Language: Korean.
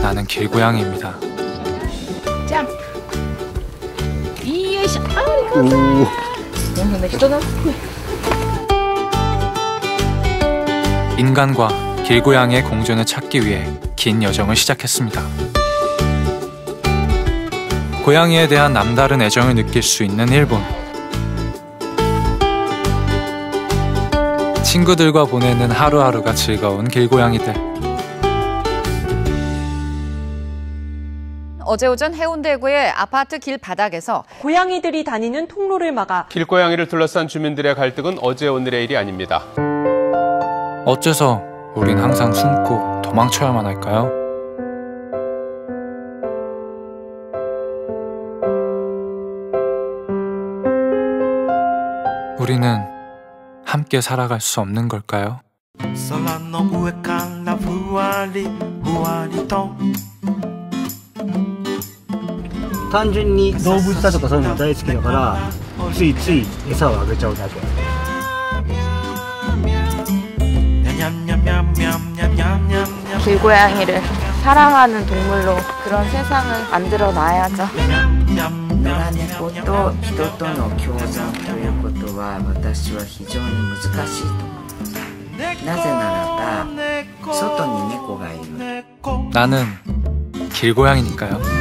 나는 길고양이입니다. 짬. 이에이씨. 아이고. 인간과 길고양이의 공존을 찾기 위해 긴 여정을 시작했습니다. 고양이에 대한 남다른 애정을 느낄 수 있는 일본. 친구들과 보내는 하루하루가 즐거운 길고양이들. 어제 오전 해운대구의 아파트 길바닥에서 고양이들이 다니는 통로를 막아 길고양이를 둘러싼 주민들의 갈등은 어제 오늘의 일이 아닙니다. 어째서 우린 항상 숨고 도망쳐야만 할까요? 우리는 함께 살아갈 수 없는 걸까요? 単純に動物だとかそういうの大好きだからついつい餌をあげちゃうだけ。 길고양이를 사랑하는 동물로 그런 세상을 만들어 놔야죠. 野良猫と人との共存ということは私は非常に難しいと思います。なぜならば外に猫がいる。 나는 길고양이니까요.